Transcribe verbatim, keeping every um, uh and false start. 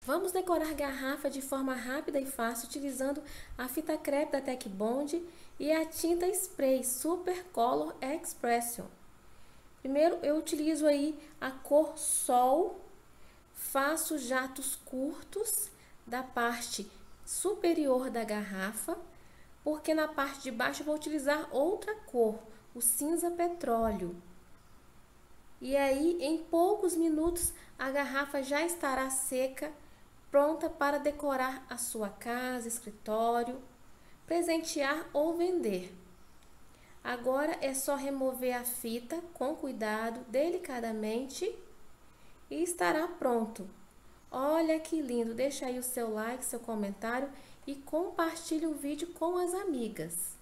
Vamos decorar garrafa de forma rápida e fácil utilizando a fita crepe da Tec Bond e a tinta spray Super Color Expression. Primeiro eu utilizo aí a cor Sol, faço jatos curtos da parte superior da garrafa, porque na parte de baixo eu vou utilizar outra cor, o cinza petróleo. E aí, em poucos minutos, a garrafa já estará seca, pronta para decorar a sua casa, escritório, presentear ou vender. Agora é só remover a fita com cuidado, delicadamente, e estará pronto. Olha que lindo! Deixa aí o seu like, seu comentário e compartilhe o vídeo com as amigas.